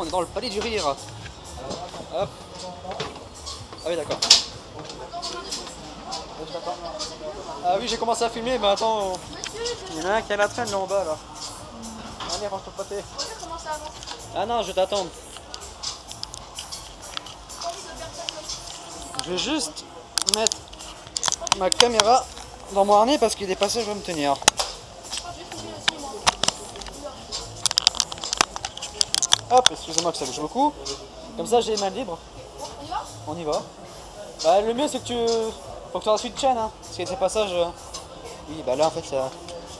est dans le palais du rire. Hop. Ah oui, d'accord. Ah oui, j'ai commencé à filmer, mais attends. Il y en a un qui a la traîne là en bas là. Allez, range ton pâté. Ah non, je vais t'attendre. Je vais juste mettre ma caméra dans mon harnais parce qu'il y a des passages à me tenir. Hop, excusez-moi que ça bouge beaucoup. Comme ça, j'ai les mains libres. On y va. Bah, le mieux, c'est que tu... Faut que tu fasses une chaîne, hein. Parce qu'il y a des passages... Oui, bah là, en fait, ça...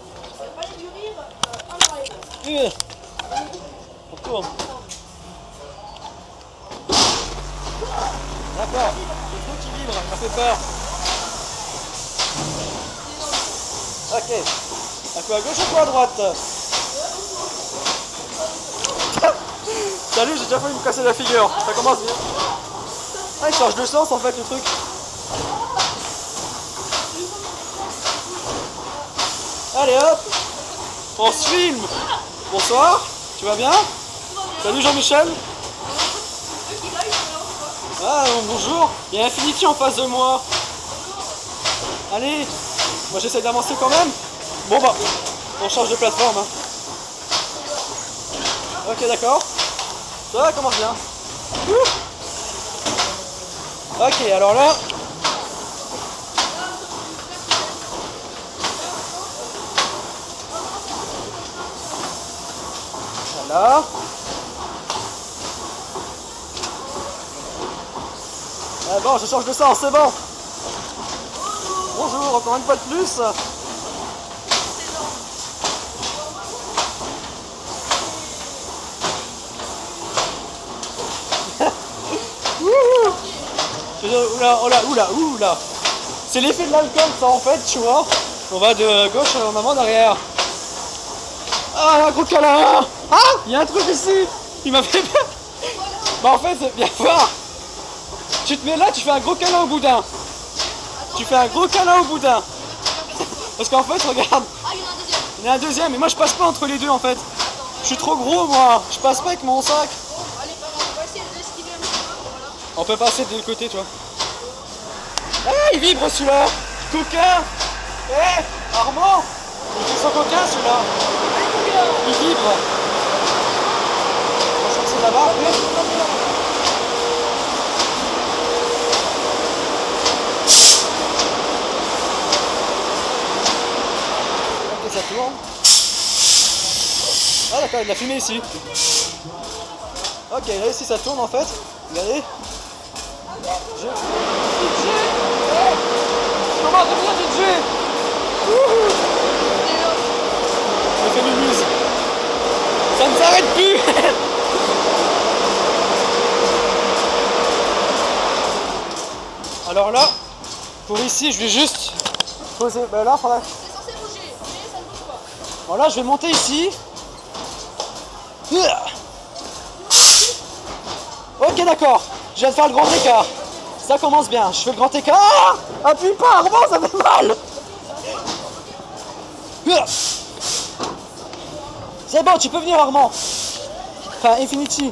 On tourne. D'accord. Le truc qui vibre, ça fait peur. Ok. Un peu à gauche ou un peu à droite? Salut, j'ai déjà failli me casser la figure. Ça commence bien. Ah, il change de sens en fait le truc. Allez hop, on se filme. Bonsoir, tu vas bien? Salut Jean-Michel. Ah bonjour, il y a Infinity en face de moi. Allez, moi j'essaie d'avancer quand même. Bon bah, on change de plateforme. Hein. Ok d'accord, ça commence bien. Ok, alors là... Voilà. Ah bon, je change de sens, c'est bon. Bonjour, encore une fois de plus. Oula. C'est l'effet de l'alcool ça en fait, tu vois. On va de gauche en avant derrière. Ah, un gros câlin. Ah, il y a un truc ici. Il m'a fait peur. Bah en fait, c'est bien fort. Tu te mets là, tu fais un gros câlin au boudin. Tu fais un gros câlin au boudin. Parce qu'en fait, regarde. Il y en a un deuxième, mais moi je passe pas entre les deux en fait. Je suis trop gros moi. Je passe pas avec mon sac. On peut passer de l'autre côté, tu vois. Ah, il vibre celui-là. Coquin. Eh, Armand. Il fait son coquin celui-là. Il vibre. Je crois que c'est là-bas après. Ok, ça tourne. Ah d'accord, il a fumé ici. Ok, là ici ça tourne en fait. Regardez. DJ. Comment devenir DJ? Je fais du muse. Ça ne s'arrête plus. Alors là, pour ici, je vais juste poser. Ben là, faudrait... C'est censé bouger, mais ça ne bouge pas. Voilà, je vais monter ici. Ok, d'accord. Je viens de faire le grand écart. Ça commence bien. Je fais le grand écart. Ah, appuie pas, Armand, ça fait mal. C'est bon, tu peux venir, Armand. Enfin, Infinity.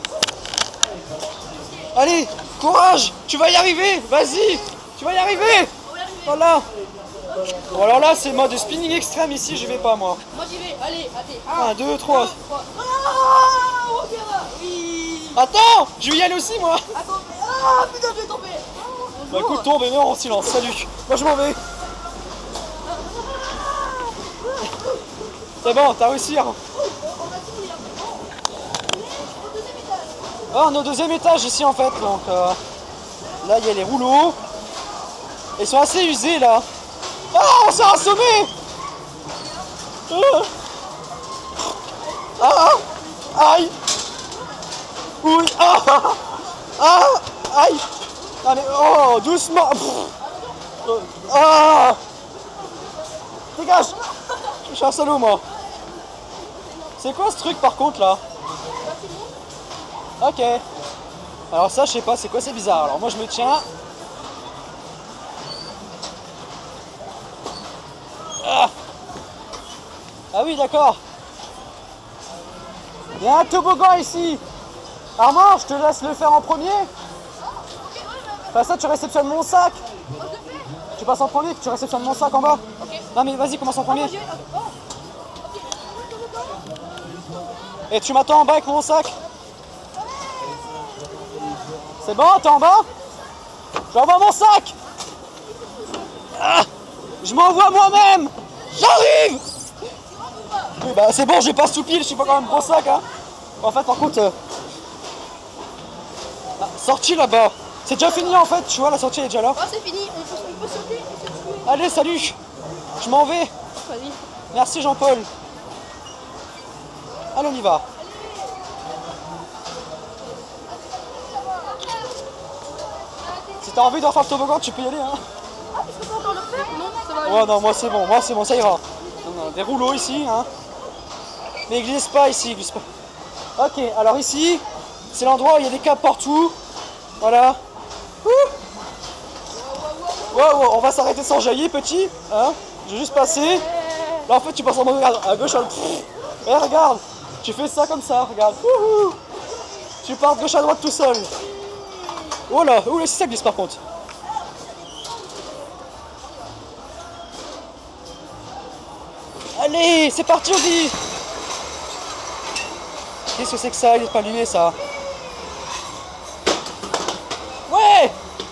Allez, courage. Tu vas y arriver. Vas-y. Tu vas y arriver. Voilà. Bon, alors là, c'est mode spinning extrême ici. Je vais pas, moi. Moi j'y vais, allez, allez. 1, 2, 3. Ah, on verra. Oui. Attends, je vais y aller aussi, moi. Attends, ah, putain, je vais tomber. Bah écoute, tombe et meurs en silence. Salut. Moi, je m'en vais. C'est bon, t'as réussi. Hein. Ah, on est au deuxième étage ici en fait, donc là il y a les rouleaux. Ils sont assez usés là. Ah, on s'est assommé. Ah, aïe. Oui, aïe. Allez, oh, doucement. Ah, dégage. Je suis un salaud moi. C'est quoi ce truc par contre là? Ok. Alors ça je sais pas, c'est quoi, c'est bizarre. Alors moi je me tiens. Ah oui d'accord. Il y a un toboggan ici. Armand, je te laisse le faire en premier. Enfin, ça, tu réceptionnes mon sac. Tu passes en premier, tu réceptionnes mon sac en bas. Non mais vas-y, commence en premier. Et tu m'attends en bas avec mon sac. C'est bon, t'es en bas? J'envoie mon sac. Ah, je m'envoie moi-même. J'arrive. Oui, bah c'est bon, j'ai pas soupil, je suis pas quand même gros sac hein. En fait, par contre, sortie là-bas. C'est déjà fini en fait, tu vois, la sortie est déjà là. Oh, c'est fini, on peut sauter. Allez, salut. Je m'en vais. Vas-y. Merci Jean-Paul. Allez, on y va. Si t'as envie de refaire le toboggan, tu peux y aller hein. Ah, est-ce qu'on peut encore le faire? Non, ça va. Ouais, non, moi c'est bon, ça ira. On a des rouleaux ici, hein. Mais glisse pas ici, glisse pas. Ok, alors ici, c'est l'endroit où il y a des câbles partout. Voilà. Wow, on va s'arrêter sans jaillir, petit. Hein, je vais juste passer. Là, en fait, tu passes en mode à gauche, et regarde, tu fais ça comme ça, regarde. Tu pars de gauche à droite tout seul. Oh là, si ça glisse par contre. Allez, c'est parti, on dit. Qu'est-ce que c'est que ça? Il est pas allumé, ça. Ouais.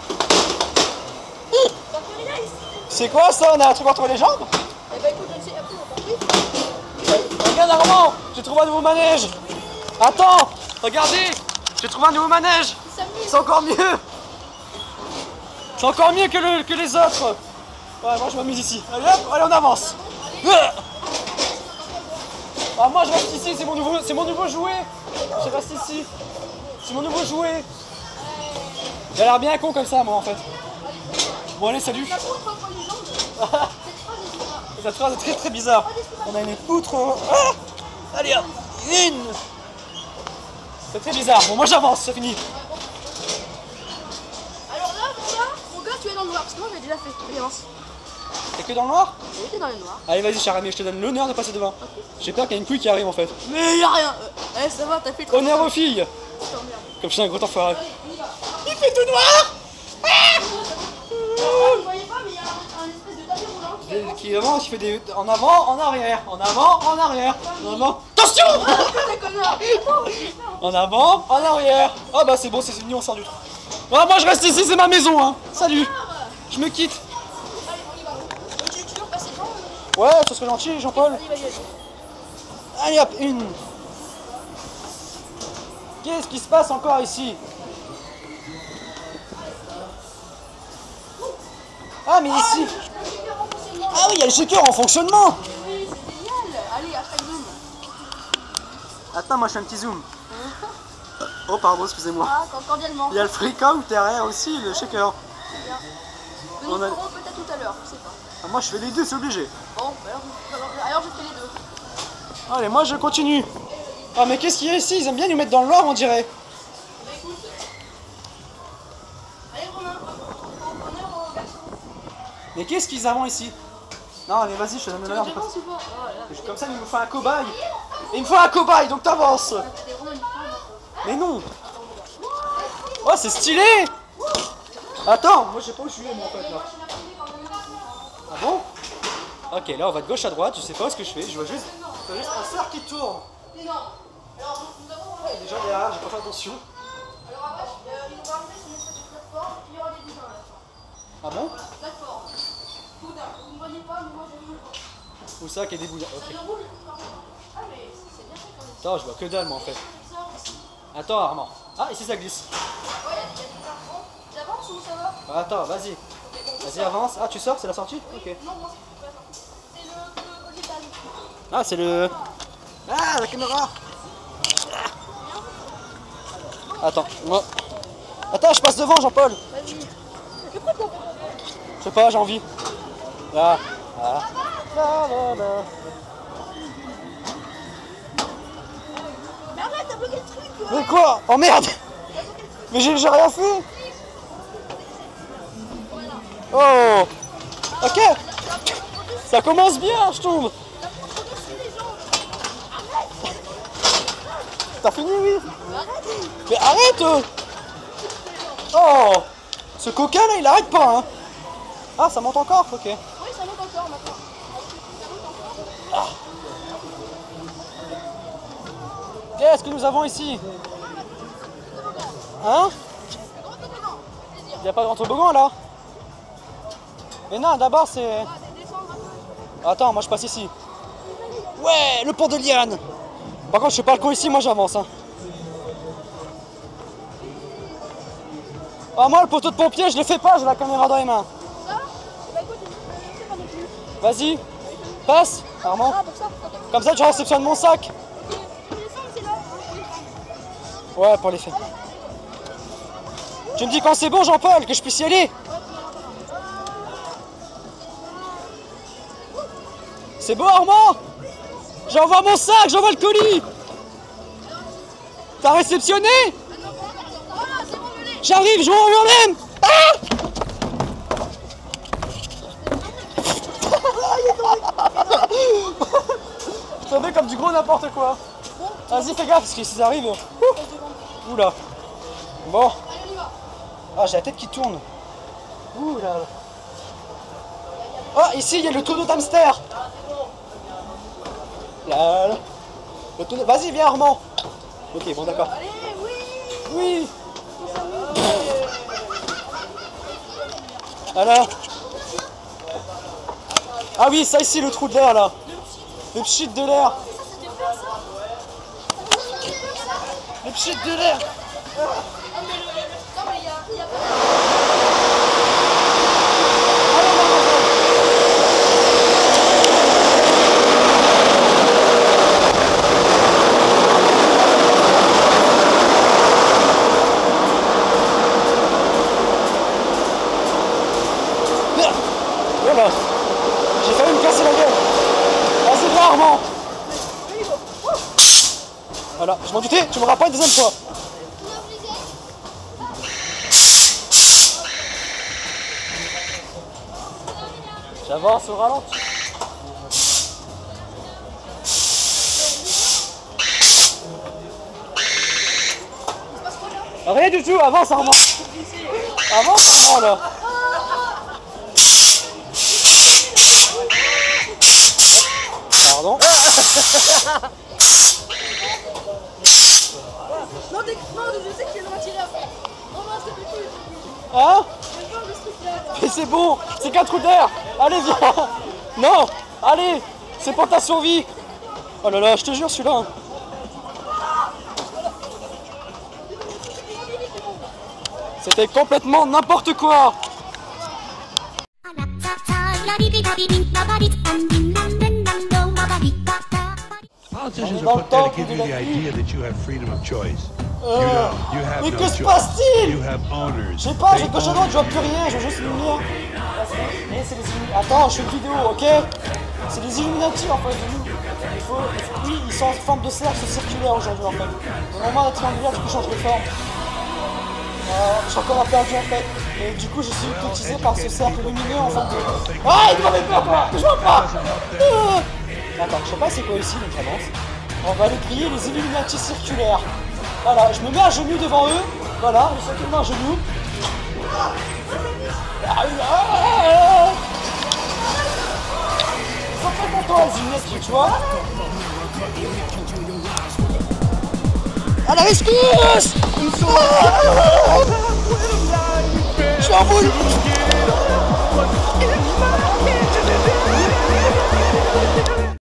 C'est quoi ça? On a un truc entre les jambes? Eh ben écoute, je sais, après on va partir. Regarde Armand, j'ai trouvé un nouveau manège. Attends, regardez, j'ai trouvé un nouveau manège. C'est encore mieux. C'est encore mieux que les autres. Ouais, moi je m'amuse ici. Allez hop, allez on avance. Ah, moi je reste ici, c'est mon nouveau jouet. Je reste ici. C'est mon nouveau jouet. Il a l'air bien con comme ça moi en fait. Bon allez, salut. Cette phrase est très très bizarre. On a une poutre. Ah, allez hop, une. C'est très bizarre. Bon moi j'avance, c'est fini. Alors là, mon gars, tu es dans le noir, parce que moi j'ai déjà fait. Allez, avance. T'es que dans le noir? Oui, t'es dans le noir. Allez vas-y cher ami, je te donne l'honneur de passer devant. J'ai peur qu'il y ait une couille qui arrive en fait. Mais y'a rien. Eh, ça va, t'as fait le Honneur aux filles. Comme je suis un gros enfoiré. Il fait tout noir. Vous voyez pas, mais il y a un espèce de tapis roulant Qui avance, qui fait des... en avant, en arrière, en avant, en arrière, en avant. Attention. T'es connard. En avant, en arrière. Ah bah c'est bon, c'est fini, on sort du trou. Ah, moi je reste ici, c'est ma maison hein. Salut. Je me quitte. Allez, on y va. Tu veux repasser devant? Ouais, ça serait gentil Jean-Paul. Vas-y. Allez hop, une. Qu'est-ce qui se passe encore ici? Ah mais ici. Ah oui, il y a le shaker en fonctionnement. Oui, c'est génial. Allez, hashtag zoom. Attends, moi je fais un petit zoom. Oh pardon, excusez-moi. Ah, cordialement. Il y a le freak-out derrière aussi, le shaker. C'est bien. Nous On a- ferons peut-être tout à l'heure, je sais pas. Ah, moi je fais les deux, c'est obligé. Bon, bah alors je fais les deux. Allez, moi je continue. Ah mais qu'est-ce qu'il y a ici? Ils aiment bien nous mettre dans le noir on dirait. Bah écoute. Allez, Romain, on est en version. Mais qu'est-ce qu'ils ont ici? Non, allez, vas-y, je te donne l'honneur. J'avance ou pas? Oh là. Comme ça, il me faut un cobaye. Il me faut un cobaye, donc t'avances. T'es Romain, il faut. Mais non. Oh, c'est stylé. Attends, moi je sais pas où je suis moi en fait là. Ah bon? Ok, là on va de gauche à droite, je sais pas ce que je fais, je vois juste un cercle qui tourne. Non. Alors, nous avons. Il y a des gens derrière, j'ai pas fait attention. Alors après, ils vont arriver sur une espèce de plateforme, il y aura des boudins à la fin. Ah bon? Voilà, plateforme. Boudin. Vous ne voyez pas, mais moi je le vois. Où ça qu'il y a des boudins? Ok. Ça le rouge, par contre. Ah, mais c'est bien fait quand même. Attends, je vois que dalle moi en fait. Ça, ici. Attends Armand. Ah, ici ça glisse. Ouais, il y a des cartons. J'avance ou ça va? Attends, vas-y. Vas-y, avance. Ah, tu sors, c'est la sortie? Ok. Non, moi c'est pas ça. C'est le végétal. Ah, c'est le... Ah, la caméra. Attends, moi... Attends, je passe devant, Jean-Paul. Vas-y. Je sais pas, j'ai envie. Là. Ah. Là, là, là. Mais arrête, t'as bloqué le truc. Mais quoi? Oh merde. Mais j'ai rien fait. Oh. Ok. Ça commence bien, je tombe. T'as fini, oui. Mais arrête. Oh, ce coquin là, il arrête pas, hein. Ah, ça monte encore, ok. Oui, ça monte encore maintenant. Ah. Qu'est-ce que nous avons ici? Hein? Il n'y a pas de grand toboggan là? Mais non, d'abord c'est... Attends, moi je passe ici. Ouais, le pont de liane. Par contre, je fais pas le con ici, moi j'avance. Hein. Ah, moi le poteau de pompier, je le fais pas, j'ai la caméra dans les mains. Vas-y, passe, Armand. Comme ça, tu réceptionnes mon sac. Ouais, pour les faits. Tu me dis quand c'est bon, Jean-Paul, que je puisse y aller? C'est beau, Armand? J'envoie mon sac, j'envoie le colis. T'as réceptionné? J'arrive, je m'envoie moi-même. Ah! Je tombais comme du gros n'importe quoi. Vas-y, fais gaffe, parce que si ça arrive... Oula. Bon. Ah, j'ai la tête qui tourne. Ouh là là. Ah, ici, il y a le tonneau d'hamster. Là, là. Le tonneau... Vas-y, viens, Armand. Ok, bon, d'accord. Allez, oui. Oui. Alors. Ah oui, ça ici, le trou de l'air, là. Le pchit de l'air. Le pchit de l'air. Voilà. J'ai failli me casser la gueule. Vas-y, viens, Armand. Voilà, je m'en doutais, tu m'auras pas une deuxième fois. J'avance au ralenti. Rien du tout, avance Armand. Avance Armand là. Pardon. Non, je sais qu'il va tirer après. Non, non, c'est plus. Hein? Mais c'est bon, c'est qu'un trou d'air. Allez, viens. Non, allez, c'est pour ta survie. Oh là là, je te jure, celui-là. C'était complètement n'importe quoi. Politicians will put that to give you the idea that you have freedom of choice. You don't. You have Mais no que se choice. passe-t-il? You have owners. Je sais pas, j'ai They gauche à own droite, je vois you. plus rien, je vois juste une lumière. Attends, je fais une vidéo, ok? C'est des Illuminati en fait. Oui, ils sont en forme de cercle circulaire aujourd'hui en fait. Normalement, la triangulaire, du coup, change de forme. Je suis encore perdu en fait. Et du coup, je suis hypnotisé par ce cercle lumineux en fait. Ah, il m'avait peur quoi! Je vois pas! Attends, je sais pas c'est quoi ici, donc j'avance. On va aller prier les Illuminati circulaires. Voilà, je me mets à genoux devant eux. Voilà, je suis à genoux. Ils sont très contents, les Illuminati, tu vois. À la rescousse! Je suis en boule!